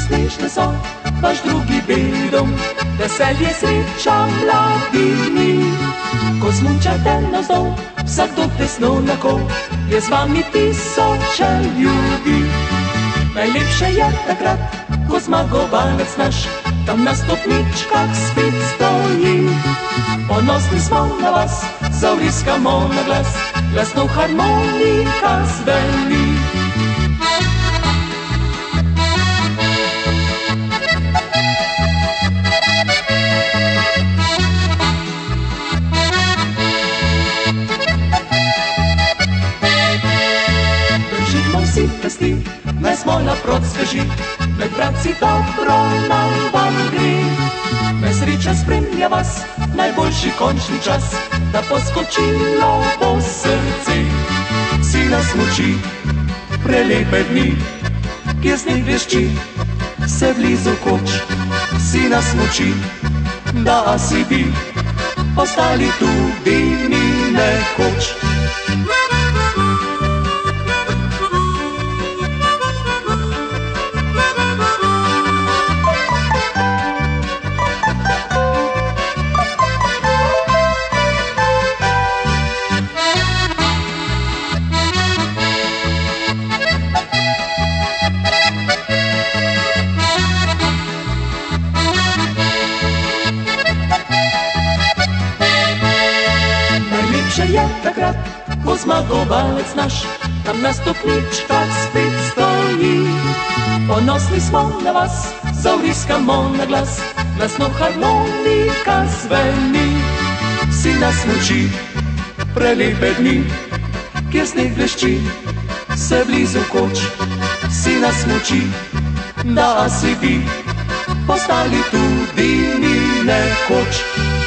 snežne so, vaš drugi bedom, veselje, sreča, mladini. Ko smunčate navzdol, vsakdo tesno lahko, je z vami tisoče ljudi. Najlepše je takrat, ko zmagovalec naš tam na stopničkah spet stoji. Ponosni smo na vas, zavriskamo na glas, glasno harmonika zveni. Držimo si pesti, naj smola prot sveži, med bratci dobro naj vam gre. Naj sreča spremlja vas, najboljši končni čas, da poskočilo bo srce. Si na smuči, prelepe dni, kjer sneg blešči, se blizu koč. Si na smuči, da si bi ostali tudi mi nekoč. Najlepše je takrat, ko zmagovalec naš tam na stopničkah spet stoji. Ponosni smo na vas, zavriskamo na glas, glasno harmonika zveni. Si na smuči, prelepe dni, kjer sneg blešči, se blizu koč. Si na smuči, da si bi postali tudi mi nekoč.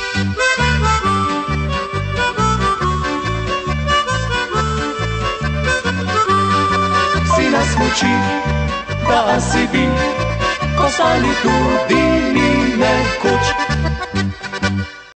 Na smuči, da si bi postali tudi mi nekoč.